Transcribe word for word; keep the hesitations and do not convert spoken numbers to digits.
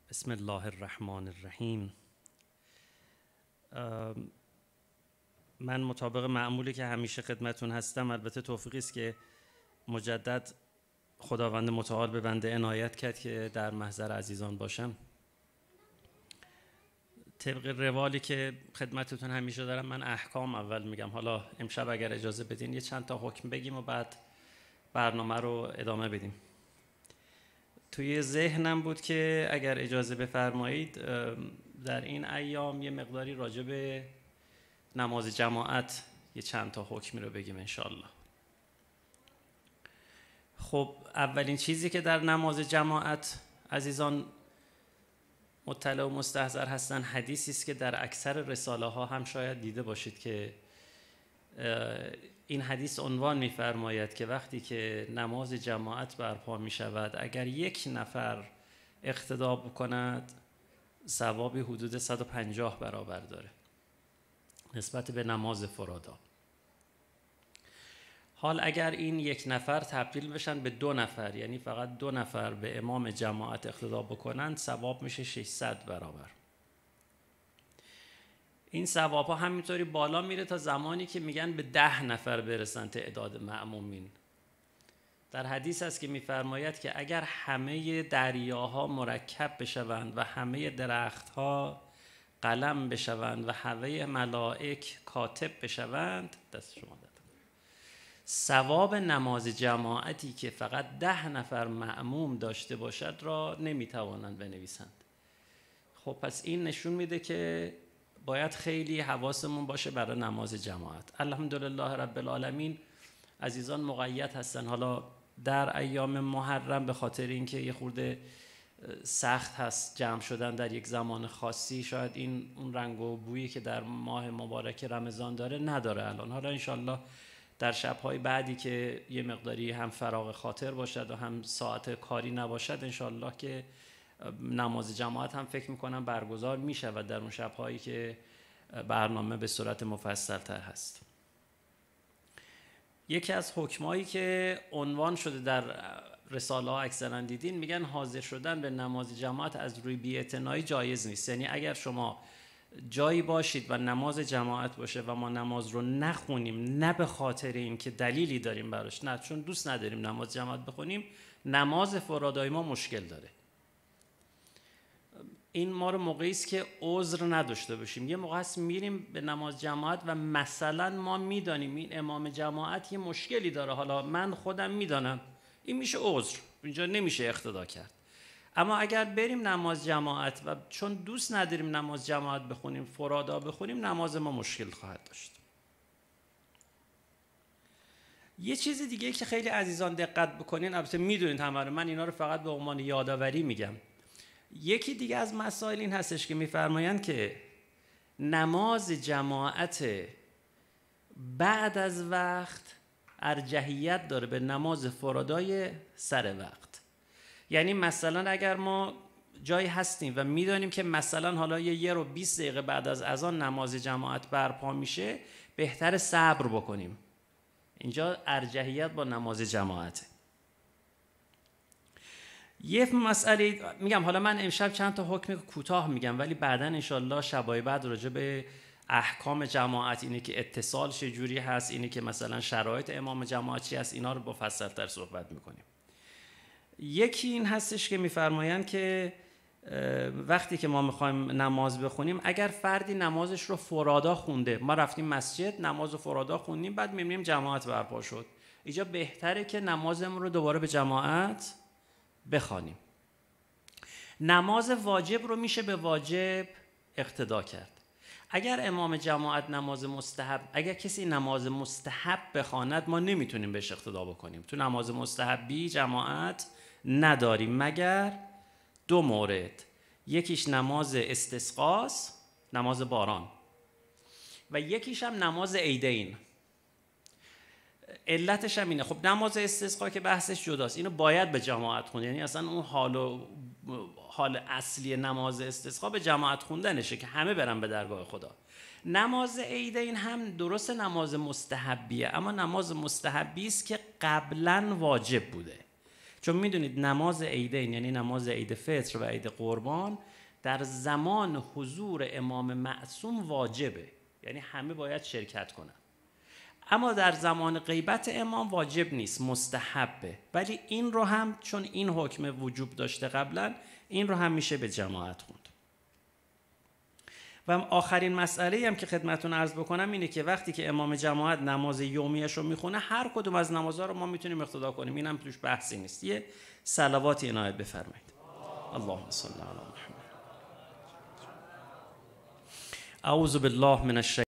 بسم الله الرحمن الرحیم. من مطابق معمولی که همیشه خدمتون هستم، البته توفیقی است که مجدد خداوند متعال به بنده عنایت کرد که در محضر عزیزان باشم. طبق روالی که خدمتتون همیشه دارم، من احکام اول میگم. حالا امشب اگر اجازه بدین یه چند تا حکم بگیم و بعد برنامه رو ادامه بدیم. توی ذهنم بود که اگر اجازه بفرمایید در این ایام یه مقداری راجع به نماز جماعت یه چند تا حکمی رو بگیم انشالله. خب اولین چیزی که در نماز جماعت عزیزان مطلع و مستحضر هستن، حدیثی است که در اکثر رساله ها هم شاید دیده باشید که این حدیث عنوان می‌فرماید که وقتی که نماز جماعت برپا می شود، اگر یک نفر اقتدا بکند ثوابی حدود صد و پنجاه برابر داره نسبت به نماز فرادا. حال اگر این یک نفر تبدیل بشن به دو نفر، یعنی فقط دو نفر به امام جماعت اقتدا بکنند، ثواب میشه ششصد برابر. این ثواب ها همینطوری بالا میره تا زمانی که میگن به ده نفر برسن تعداد مأمومین. در حدیث هست که میفرماید که اگر همه دریاها مرکب بشوند و همه درختها قلم بشوند و همه ملائک کاتب بشوند، دست شما دادم، ثواب نماز جماعتی که فقط ده نفر مأموم داشته باشد را نمیتوانند بنویسند. خب پس این نشون میده که باید خیلی حواسمون باشه برای نماز جماعت. الحمدلله رب العالمین عزیزان مقید هستن. حالا در ایام محرم به خاطر اینکه یه خورده سخت هست جمع شدن در یک زمان خاصی، شاید این اون رنگ و بویی که در ماه مبارک رمضان داره نداره الان. حالا انشالله در شب‌های بعدی که یه مقداری هم فراغ خاطر باشد و هم ساعت کاری نباشد، انشالله که نماز جماعت هم فکر میکنم برگزار میشود در اون شب‌هایی که برنامه به صورت مفصل تر هست. یکی از حکمایی که عنوان شده در رساله ها اکثرا دیدین، میگن حاضر شدن به نماز جماعت از روی بی‌اعتنایی جایز نیست. یعنی اگر شما جایی باشید و نماز جماعت باشه و ما نماز رو نخونیم، نه به خاطر این که دلیلی داریم براش، نه چون دوست نداریم نماز جماعت بخونیم، نماز فرادای ما مشکل داره. این ما رو موقعی است که عذر نداشته باشیم. یه موقع هست میریم به نماز جماعت و مثلا ما میدانیم این امام جماعت یه مشکلی داره، حالا من خودم میدانم این میشه عذر، اینجا نمیشه اقتدا کرد. اما اگر بریم نماز جماعت و چون دوست نداریم نماز جماعت بخونیم، فرادا بخونیم، نماز ما مشکل خواهد داشت. یه چیز دیگه که خیلی عزیزان دقت بکنین، البته میدونید همه رو، من اینا رو فقط به عنوان یادآوری میگم. یکی دیگه از مسائل این هستش که میفرمایند که نماز جماعت بعد از وقت ارجحیت داره به نماز فرادای سر وقت. یعنی مثلا اگر ما جایی هستیم و میدانیم که مثلا حالا یه یه رو بیست دقیقه بعد از اذان نماز جماعت برپا میشه، بهتر صبر بکنیم. اینجا ارجحیت با نماز جماعته. یه مسئله میگم، حالا من امشب چند تا حکم کوتاه میگم، ولی بعداً انشالله شبای بعد راجع به احکام جماعت، اینه که اتصال چجوری هست، اینه که مثلا شرایط امام جماعت چی هست، اینا رو مفصل‌تر صحبت میکنیم. یکی این هستش که میفرمایند که وقتی که ما میخوایم نماز بخونیم، اگر فردی نمازش رو فرادا خونده، ما رفتیم مسجد نماز رو فرادا خوندیم، بعد میبینیم جماعت برپا شد، اینجا بهتره که نمازمون رو دوباره به جماعت بخوانیم. نماز واجب رو میشه به واجب اقتدا کرد. اگر امام جماعت نماز مستحب، اگر کسی نماز مستحب بخواند، ما نمیتونیم بهش اقتدا بکنیم. تو نماز مستحبی جماعت نداریم مگر دو مورد، یکیش نماز استسقاست، نماز باران، و یکیش هم نماز عیدین. علتش هم اینه، خب نماز استسقا که بحثش جداست، اینو باید به جماعت خوند، یعنی اصلا اون حال و حال اصلی نماز استسقا به جماعت خوندنشه که همه برن به درگاه خدا. نماز عیدین هم درست نماز مستحبیه، اما نماز مستحبی است که قبلا واجب بوده. چون میدونید نماز عیدین یعنی نماز عید فطر و عید قربان در زمان حضور امام معصوم واجبه، یعنی همه باید شرکت کنن. اما در زمان غیبت امام واجب نیست، مستحبه. ولی این رو هم چون این حکم وجوب داشته قبلا، این رو هم میشه به جماعت خوند. و آخرین مسئله هم که خدمتتون عرض بکنم اینه که وقتی که امام جماعت نماز یومیش رو میخونه، هر کدوم از نمازها رو ما میتونیم اقتدا کنیم، اینم توش بحثی نیست. یه صلواتی عنایت بفرمایید. اللهم صل علی محمد. اعوذ بالله من الشیطان